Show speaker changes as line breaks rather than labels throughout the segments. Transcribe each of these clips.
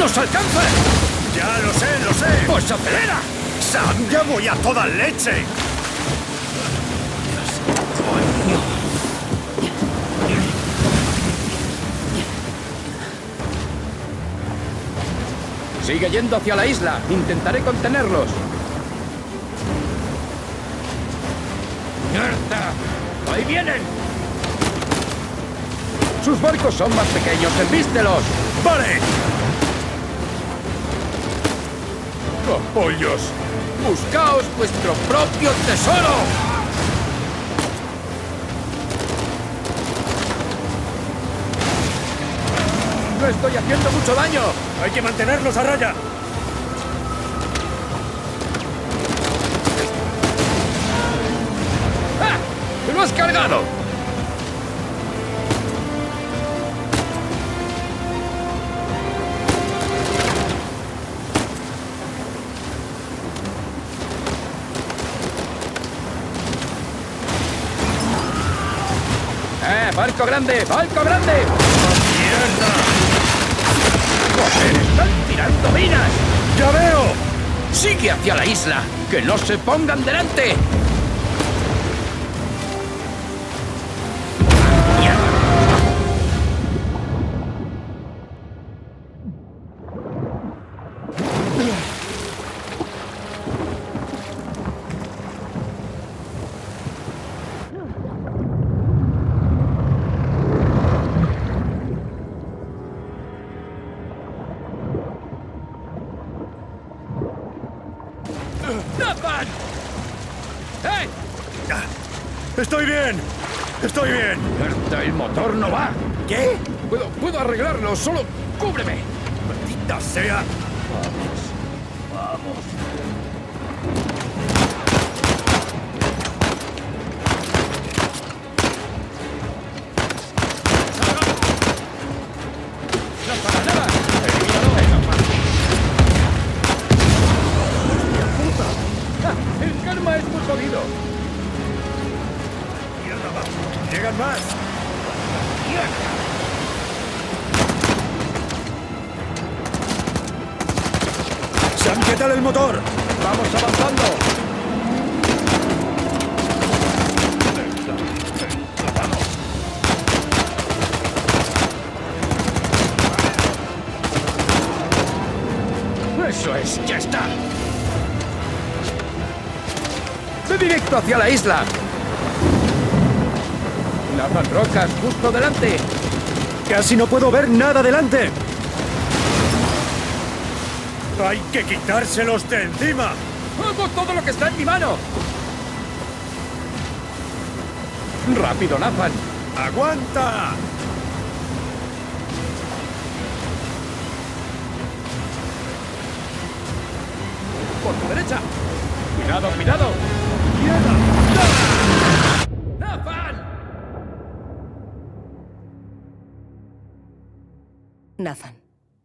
¡Nos alcanza!
¡Ya lo sé, lo sé!
¡Pues acelera!
¡Sam, ya voy a toda leche!
Sigue yendo hacia la isla. Intentaré contenerlos. ¡Mierda! ¡Ahí vienen! Sus barcos son más pequeños. ¡Embístelos!
¡Vale!
¡Capollos! ¡Buscaos vuestro propio tesoro! ¡No estoy haciendo mucho daño!
¡Hay que mantenerlos a raya!
¡Ah! ¡Te lo has cargado! ¡Barco grande! ¡Barco grande!
¡Mierda!
¡Joder! ¡Están tirando minas!
¡Ya veo!
¡Sigue hacia la isla! ¡Que no se pongan delante! ¡Mierda! ¡Nathan! ¡Eh!
¡Estoy bien! ¡Estoy bien!
Mierda, el motor no va.
¿Qué?
Puedo arreglarlo, solo cúbreme.
¡Maldita sea!
Vamos. ¡No para nada! ¡El karma es muy jodido!
¡Mierda, vamos! ¡Llegan más! ¡Sam, qué tal el motor!
¡Vamos avanzando! ¡Eso es! ¡Ya está! ¡Ve directo hacia la isla! ¡Lanzan rocas justo delante!
¡Casi no puedo ver nada delante! ¡Hay que quitárselos de encima!
¡Hago todo lo que está en mi mano! ¡Rápido, Nathan!
¡Aguanta!
¡Por tu derecha! ¡Cuidado, cuidado! ¡Nathan!
Nathan.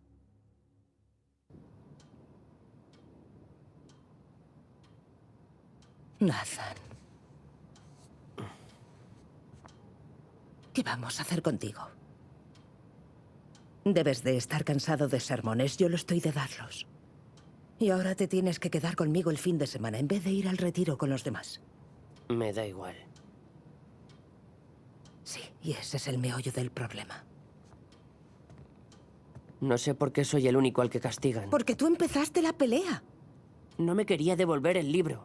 Nathan. ¿Qué vamos a hacer contigo? Debes de estar cansado de sermones. Yo lo estoy de darlos. Y ahora te tienes que quedar conmigo el fin de semana en vez de ir al retiro con los demás.
Me da igual.
Sí, y ese es el meollo del problema.
No sé por qué soy el único al que castigan.
Porque tú empezaste la pelea.
No me quería devolver el libro.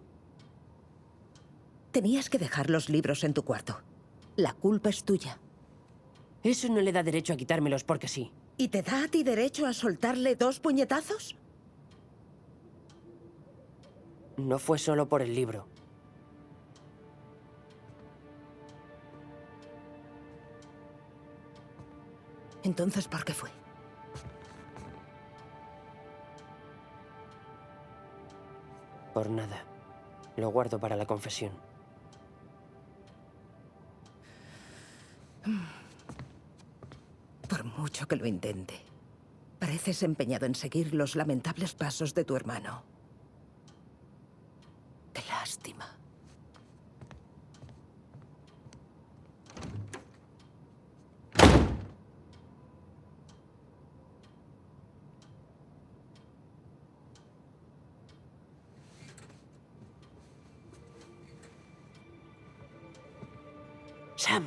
Tenías que dejar los libros en tu cuarto. La culpa es tuya.
Eso no le da derecho a quitármelos porque sí.
¿Y te da a ti derecho a soltarle 2 puñetazos?
No fue solo por el libro.
Entonces, ¿por qué fue?
Por nada. Lo guardo para la confesión.
Por mucho que lo intente, pareces empeñado en seguir los lamentables pasos de tu hermano. Qué lástima.
Sam.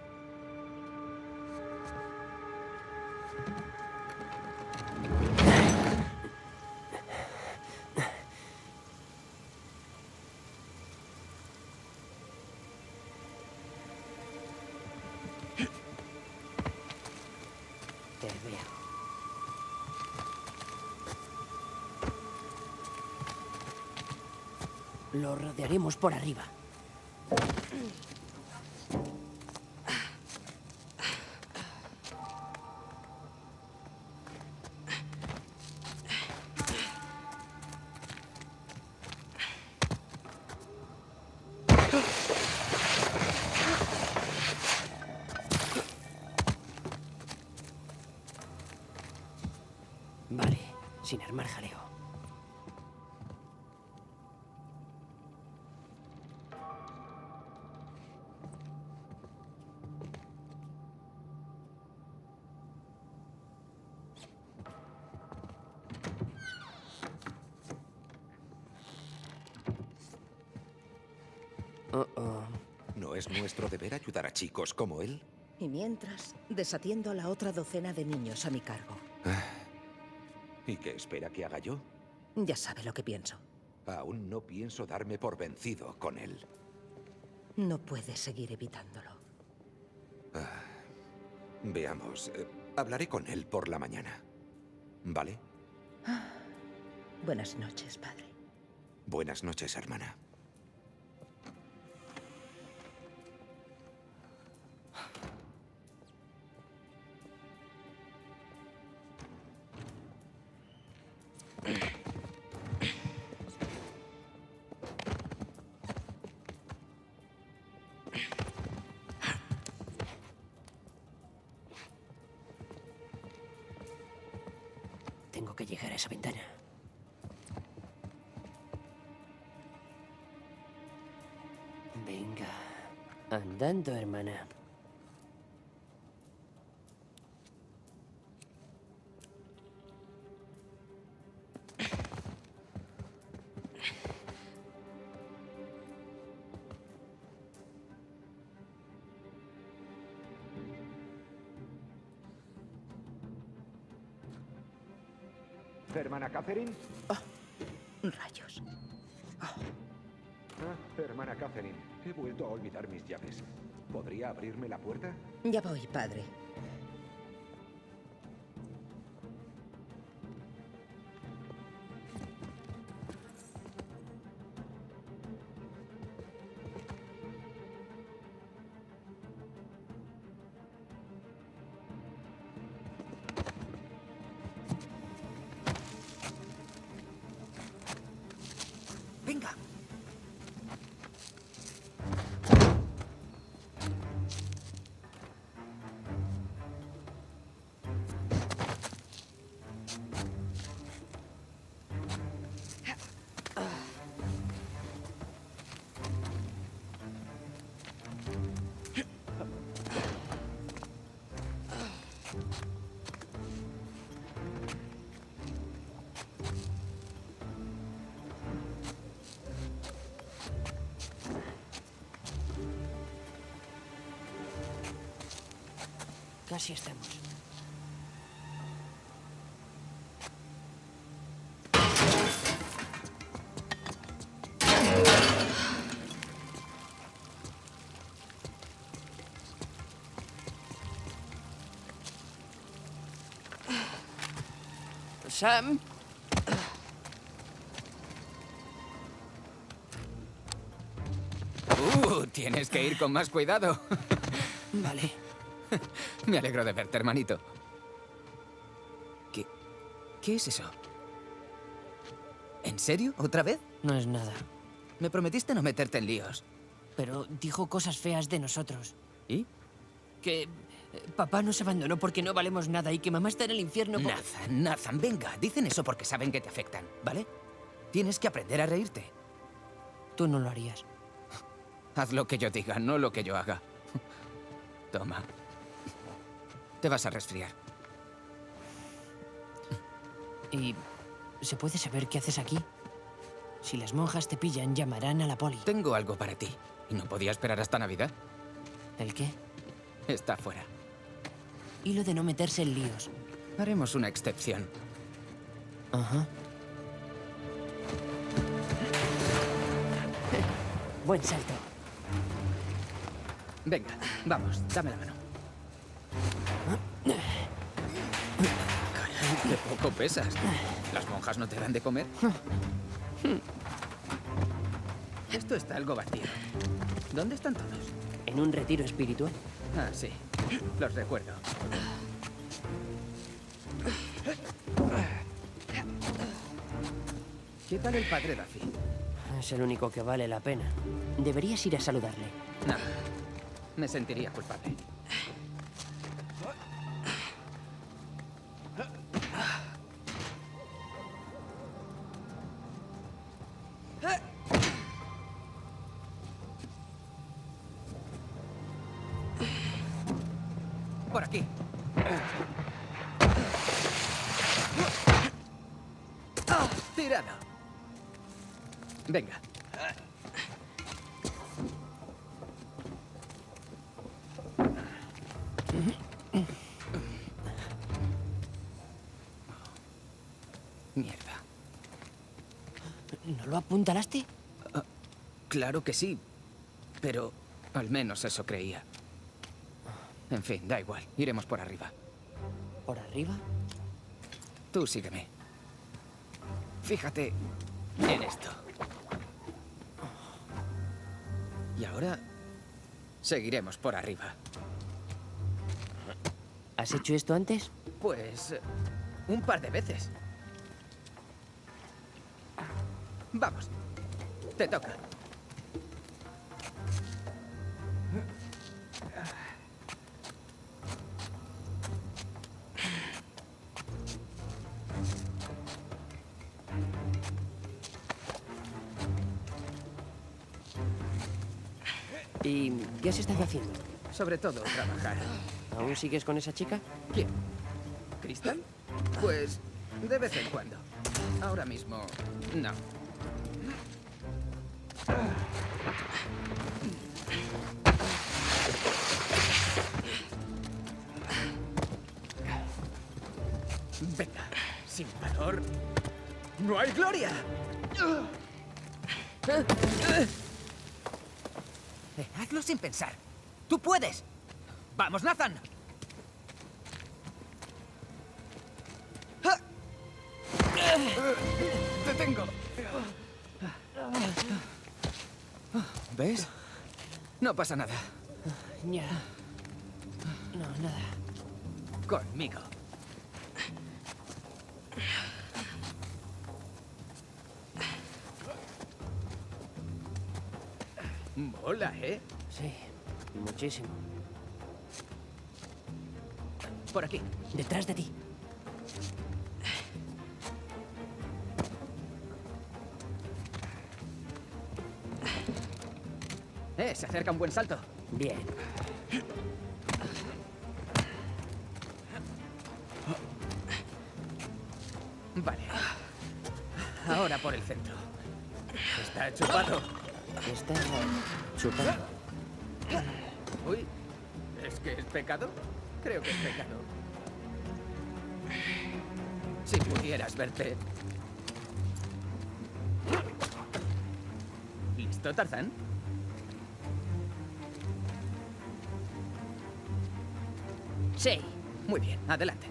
Te veo. Lo rodearemos por arriba. Vale, sin armar jaleo.
¿No es nuestro deber ayudar a chicos como él?
Y mientras, desatiendo a la otra docena de niños a mi cargo.
¿Y qué espera que haga yo?
Ya sabe lo que pienso.
Aún no pienso darme por vencido con él.
No puede seguir evitándolo.
Veamos. Hablaré con él por la mañana. ¿Vale?
Buenas noches, padre.
Buenas noches, hermana.
Tengo que llegar a esa ventana. Venga. Andando, hermana.
¿Hermana Catherine?
Rayos.
Hermana Catherine, he vuelto a olvidar mis llaves. ¿Podría abrirme la puerta?
Ya voy, padre.
Venga.
Casi estamos. Sam.
Tienes que ir con más cuidado.
Vale.
Me alegro de verte, hermanito. ¿Qué es eso? ¿En serio? ¿Otra vez?
No es nada.
Me prometiste no meterte en líos.
Pero dijo cosas feas de nosotros.
¿Y?
Que papá nos abandonó porque no valemos nada y que mamá está en el infierno por...
Nathan, venga. Dicen eso porque saben que te afectan, ¿vale? Tienes que aprender a reírte.
Tú no lo harías.
Haz lo que yo diga, no lo que yo haga. Toma. Te vas a resfriar.
¿Y se puede saber qué haces aquí? Si las monjas te pillan, llamarán a la poli.
Tengo algo para ti. ¿Y no podía esperar hasta Navidad?
¿El qué?
Está fuera.
Y lo de no meterse en líos.
Haremos una excepción.
Ajá. Buen salto.
Venga, vamos, dame la mano. Caray, qué poco pesas. ¿Las monjas no te dan de comer? Esto está algo vacío. ¿Dónde están todos?
¿En un retiro espiritual?
Ah, sí. Los recuerdo. ¿Qué tal el padre Duffy?
Es el único que vale la pena. Deberías ir a saludarle.
No. Me sentiría culpable. Por aquí. Tirado. Venga. Mierda.
¿No lo apuntalaste?
Claro que sí, pero al menos eso creía. En fin, da igual. Iremos por arriba.
¿Por arriba?
Tú sígueme. Fíjate en esto. Y ahora seguiremos por arriba.
¿Has hecho esto antes?
Pues un par de veces. Vamos. Te toca.
¿Y qué has estado haciendo?
Sobre todo trabajar.
¿Aún sigues con esa chica?
¿Quién? ¿Crystal? Pues de vez en cuando. Ahora mismo, no. Venga, sin valor, no hay gloria. Hazlo sin pensar. ¡Tú puedes! ¡Vamos, Nathan! ¡Te tengo! ¿Ves? No pasa nada.
Ya. No, nada.
Conmigo. Mola, ¿eh?
Sí, muchísimo.
Por aquí.
Detrás de ti.
Se acerca un buen salto.
Bien.
Vale. Ahora por el centro. Está chupado.
Está chupado.
Uy, ¿es que es pecado? Creo que es pecado. Si pudieras verte. ¿Listo, Tarzán?
Sí.
Muy bien, adelante.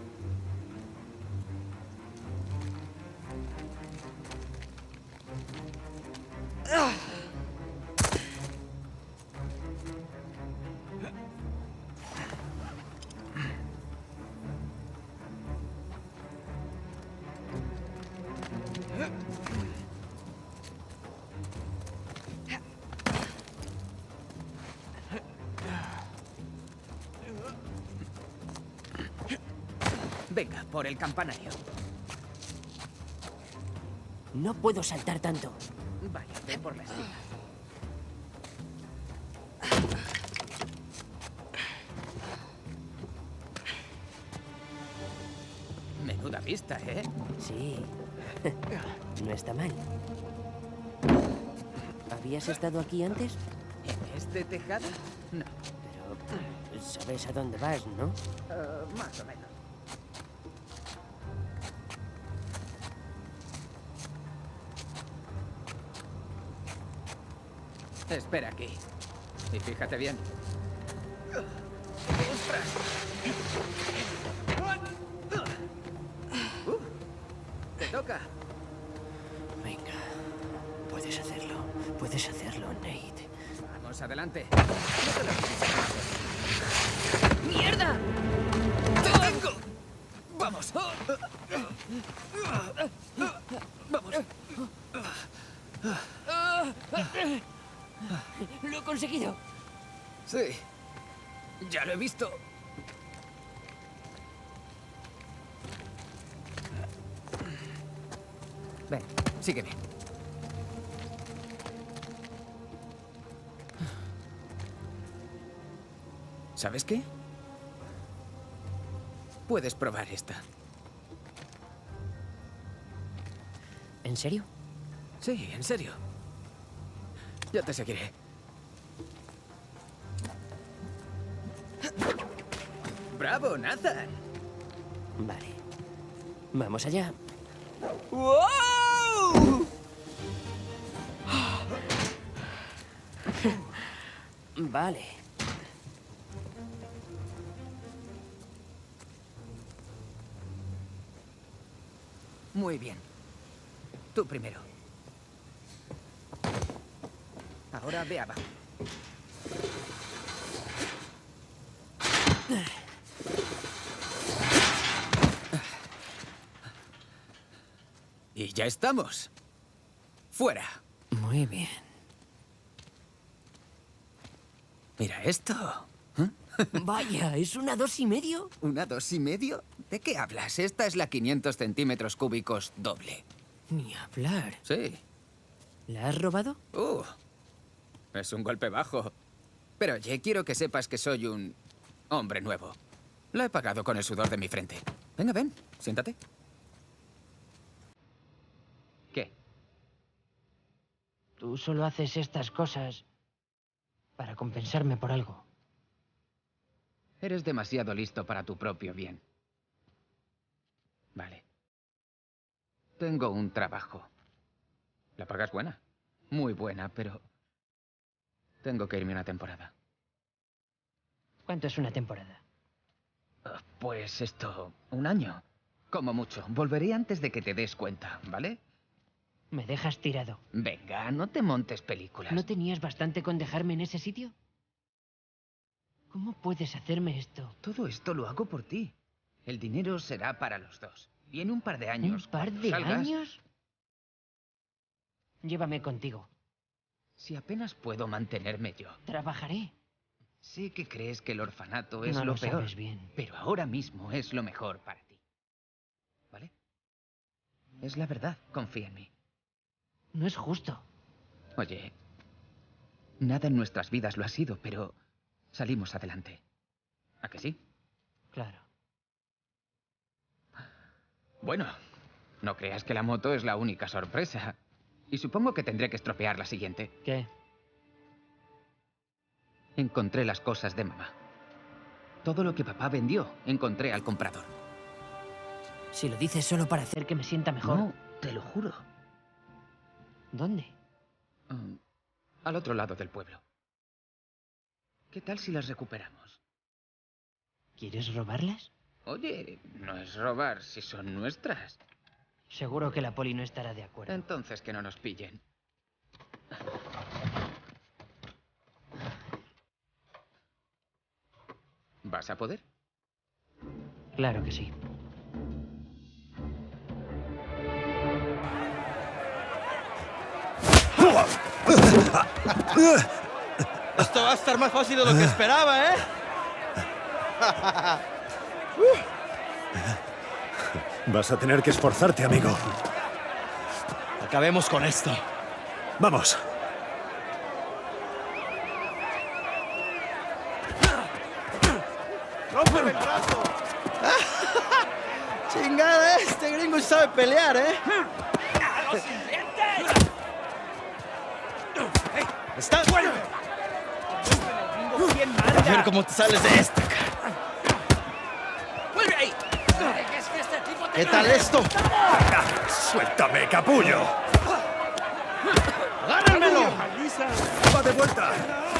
Venga, por el campanario.
No puedo saltar tanto.
Vale, ve por la esquina. Menuda vista, ¿eh?
Sí. No está mal. ¿Habías estado aquí antes?
¿En este tejado? No.
Pero sabes a dónde vas, ¿no?
Más o menos.
Espera aquí. Y fíjate bien. ¡Ostras! ¡Te toca!
Venga. Puedes hacerlo. Puedes hacerlo, Nate.
Vamos, adelante.
¡Mierda!
¡Te tengo! ¡Vamos! ¡Vamos!
¡Lo he conseguido!
Sí. Ya lo he visto. Ven, sígueme. ¿Sabes qué? Puedes probar esta.
¿En serio?
Sí, en serio. Ya te seguiré. ¡Bravo, Nathan!
Vale. Vamos allá.
¡Wow!
Vale.
Muy bien. Tú primero. Ahora ve abajo. Y ya estamos. Fuera.
Muy bien.
Mira esto.
Vaya, ¿es una 2,5?
¿Una 2,5? ¿De qué hablas? Esta es la 500 centímetros cúbicos doble.
Ni hablar.
Sí.
¿La has robado?
Es un golpe bajo. Pero oye, quiero que sepas que soy un hombre nuevo. La he pagado con el sudor de mi frente. Venga, ven, siéntate. ¿Qué?
Tú solo haces estas cosas para compensarme por algo.
Eres demasiado listo para tu propio bien. Vale. Tengo un trabajo. La paga es buena. Muy buena, pero tengo que irme una temporada.
¿Cuánto es una temporada?
Pues esto, 1 año. Como mucho. Volveré antes de que te des cuenta, ¿vale?
Me dejas tirado.
Venga, no te montes películas.
¿No tenías bastante con dejarme en ese sitio? ¿Cómo puedes hacerme esto?
Todo esto lo hago por ti. El dinero será para los dos. Y en un par de años...
¿Un par
cuando
de
salgas,
años? Llévame contigo.
Si apenas puedo mantenerme yo.
Trabajaré.
Sé que crees que el orfanato es
No
lo
lo
peor,
sabes bien.
pero ahora mismo es lo mejor para ti. ¿Vale? Es la verdad, confía en mí.
No es justo.
Oye, nada en nuestras vidas lo ha sido, pero salimos adelante. ¿A que sí?
Claro.
Bueno, no creas que la moto es la única sorpresa. Y supongo que tendré que estropear la siguiente.
¿Qué?
Encontré las cosas de mamá. Todo lo que papá vendió, encontré al comprador.
Si lo dices solo para hacer que me sienta mejor.
No, te lo juro.
¿Dónde?
Al otro lado del pueblo. ¿Qué tal si las recuperamos?
¿Quieres robarlas?
Oye, no es robar si son nuestras.
Seguro que la poli no estará de acuerdo.
Entonces que no nos pillen. ¿Vas a poder?
Claro que sí.
Esto va a estar más fácil de lo que esperaba, ¿eh?
Vas a tener que esforzarte, amigo.
Acabemos con esto.
Vamos.
¡Rómpeme el brazo! Chingada, este gringo sabe pelear, ¿eh? ¡A los incidentes! ¡Está bueno! A ver cómo te sales de esta, cara.
¡Vuelve ahí!
¿Qué tal esto?
¡Suéltame, capullo!
¡Agárrenmelo!
¡Va de vuelta!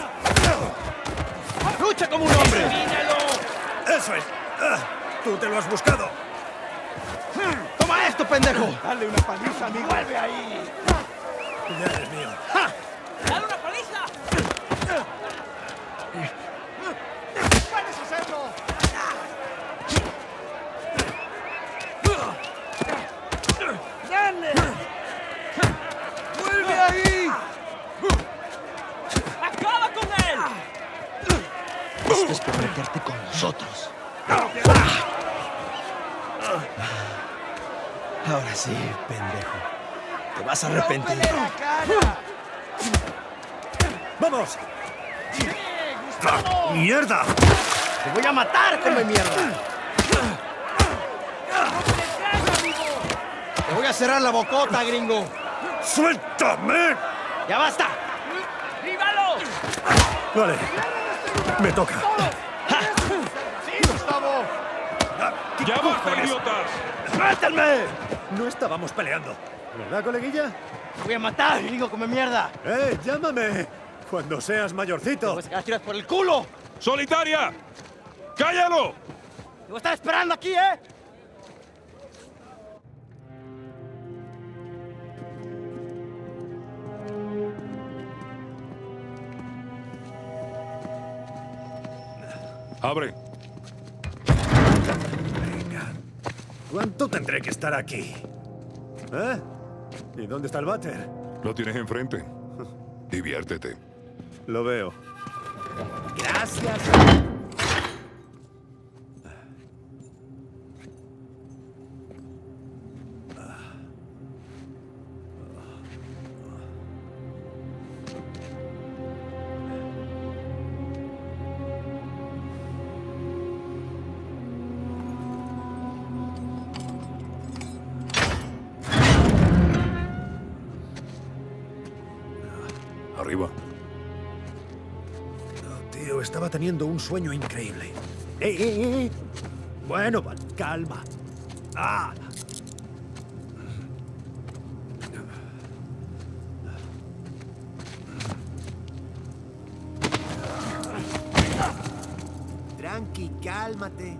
¡Lucha como un hombre!
¡Eso es! ¡Tú te lo has buscado!
¡Toma esto, pendejo!
Dale una paliza, amigo. ¡Vuelve ahí!
Ya eres mío.
¡Dale una paliza!
¡Puedes hacerlo! ¡Dale! ¡Vuelve ahí!
¡Acaba con él!
Esto es por meterte con nosotros. Ahora sí, pendejo. Te vas a arrepentir.
¡Rómpele la cara!
¡Vamos! ¡Ah, ¡mierda!
¡Te voy a matar, come mierda! ¡Te voy a cerrar la bocota, gringo!
¡Suéltame!
¡Ya basta!
¡Rívalo!
Vale. Me toca.
¡Sí, Gustavo!
¡Ya
¡Basta, idiotas!
¡Suéltenme!
No estábamos peleando. ¿Verdad, coleguilla?
¡Te voy a matar, gringo, come mierda!
¡Llámame! Cuando seas
¡Te
mayorcito.
voy a sacar tiras por el culo!
¡Solitaria! ¡Cállalo!
¡Te voy a estar esperando aquí, eh!
Abre.
Venga. ¿Cuánto tendré que estar aquí? ¿Eh? ¿Y dónde está el váter?
Lo tienes enfrente. Diviértete.
Lo veo.
Gracias.
Arriba.
No, tío, estaba teniendo un sueño increíble. ¡Eh! Bueno, vale, calma. ¡Ah!
Tranqui, cálmate.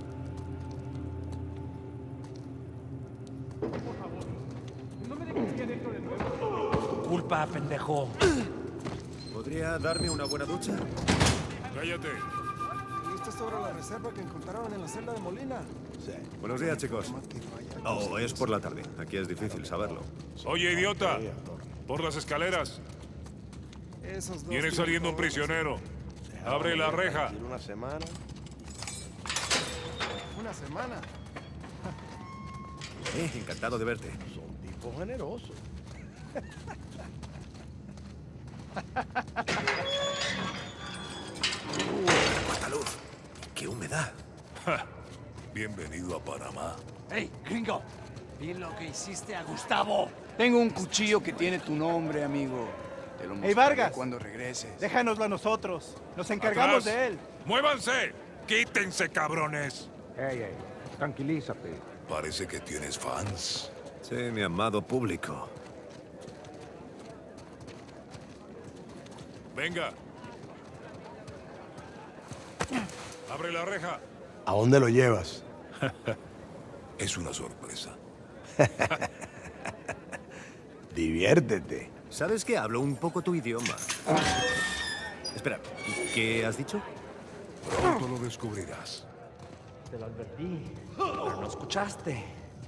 Culpa, pendejo.
¿Podría darme una buena ducha?
Cállate.
¿Listo sobre la reserva que encontraron en la celda de Molina? Sí.
Buenos días, chicos. Oh, es por la tarde. Aquí es difícil saberlo.
Oye, idiota. Por las escaleras.
Esos dos
Viene saliendo un prisionero. Abre la reja.
Una semana. Una semana.
Encantado de verte.
Son tipos generosos.
¡Cuánta luz! ¡Qué humedad!
Bienvenido a Panamá.
¡Hey, gringo! Vi lo que hiciste a Gustavo. Tengo un cuchillo que tiene tu nombre, amigo. Te lo mostraré
Vargas.
cuando regreses.
Déjanoslo a nosotros. Nos encargamos
Atrás.
de él.
¡Muévanse! ¡Quítense, cabrones!
Ey, tranquilízate.
Parece que tienes fans.
Sí, mi amado público.
Venga. Abre la reja.
¿A dónde lo llevas?
Es una sorpresa.
Diviértete.
¿Sabes que hablo un poco tu idioma? Espera, ¿qué has dicho?
Pronto lo descubrirás.
Te lo advertí, pero no escuchaste.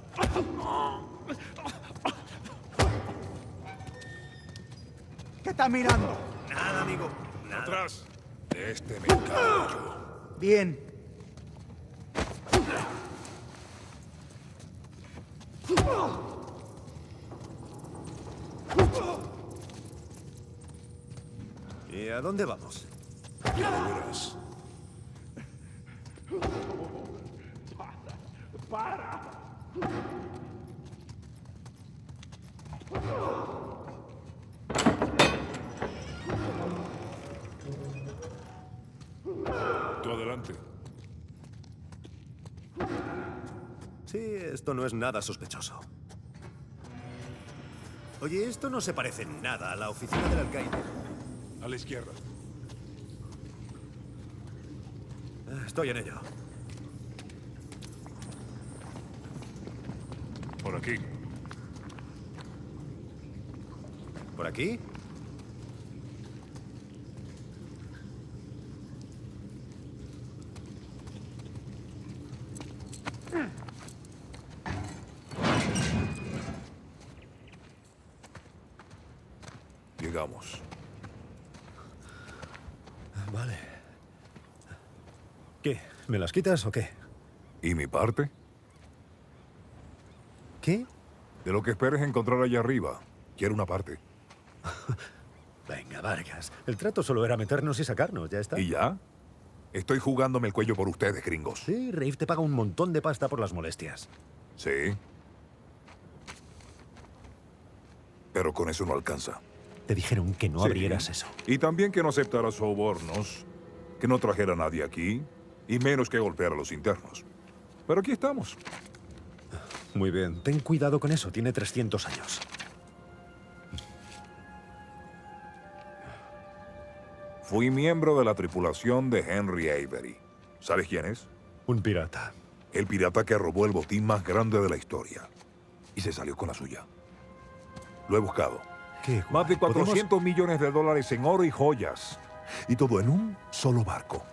¿Qué está mirando?
Nada, amigo.
Atrás. De este me encargo yo.
Bien.
¿Y a dónde vamos?
Ya lo verás.
Sí, esto no es nada sospechoso. Oye, esto no se parece en nada a la oficina del alcaide.
A la izquierda.
Estoy en ello.
Por aquí.
¿Por aquí?
Llegamos.
Vale. ¿Qué? ¿Me las quitas o qué?
¿Y mi parte?
¿Qué?
De lo que esperes encontrar allá arriba. Quiero una parte.
Venga, Vargas. El trato solo era meternos y sacarnos, ya está.
¿Y ya? Estoy jugándome el cuello por ustedes, gringos.
Sí, Rafe te paga un montón de pasta por las molestias.
Sí. Pero con eso no alcanza.
Te dijeron que no
Sí.
abrieras eso.
Y también que no aceptara sobornos, que no trajera a nadie aquí, y menos que golpear a los internos. Pero aquí estamos.
Muy bien. Ten cuidado con eso. Tiene 300 años.
Fui miembro de la tripulación de Henry Avery. ¿Sabes quién es?
Un pirata.
El pirata que robó el botín más grande de la historia. Y se salió con la suya. Lo he buscado.
¿Qué?
Más de
¿Podemos?
400 millones de dólares en oro y joyas. Y todo en un solo barco.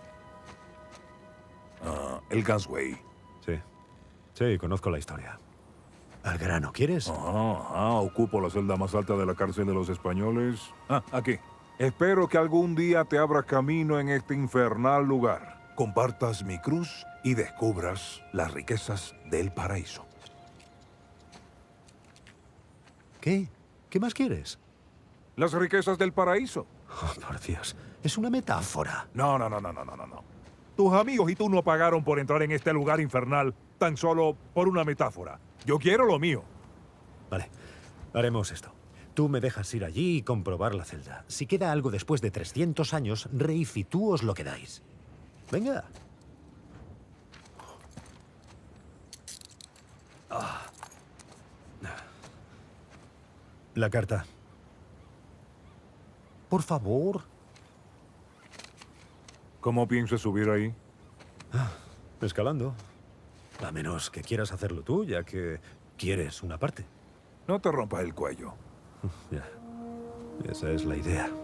El Gunsway.
Sí. Sí, conozco la historia. Al grano, ¿quieres?
Ocupo la celda más alta de la cárcel de los españoles. Aquí. Espero que algún día te abras camino en este infernal lugar. Compartas mi cruz y descubras las riquezas del paraíso.
¿Qué? ¿Qué más quieres?
Las riquezas del paraíso.
Oh, por Dios. Es una metáfora.
No. Tus amigos y tú no pagaron por entrar en este lugar infernal tan solo por una metáfora. Yo quiero lo mío.
Vale. Haremos esto. Tú me dejas ir allí y comprobar la celda. Si queda algo después de 300 años, Rafe y tú os lo quedáis. Venga. La carta. Por favor.
¿Cómo piensas subir ahí?
Escalando. A menos que quieras hacerlo tú, ya que quieres una parte.
No te rompas el cuello.
Ya. Esa es la idea.